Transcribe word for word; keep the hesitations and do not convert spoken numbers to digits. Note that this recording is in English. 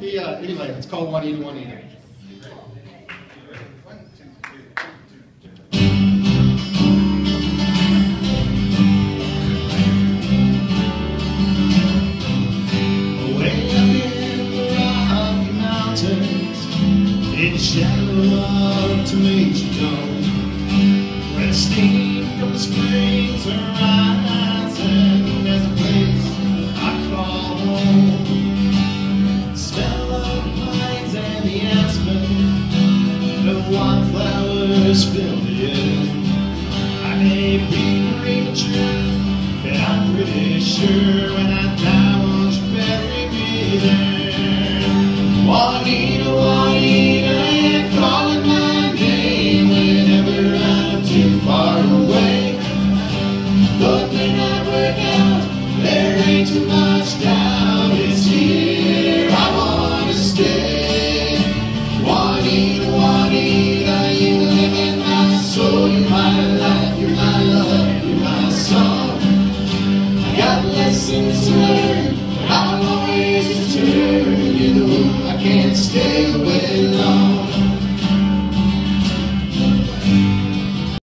He, uh, anyway, it's called Juanita, Juanita. In the shadow of Tomato, where steam from the springs are rising, there's a place I call home. Smell of the pines and the aspen, the wildflowers fill the air. I may be premature, but I'm pretty sure when I die, won't you bury me there? Juanita, Juanita, calling my name whenever I'm too far away. Though it may not work out, there ain't too much doubt it's here I want to stay. Juanita, Juanita, you live in my soul. You're my life, you're my love, you're my song. I got lessons to learn, but I'll always return.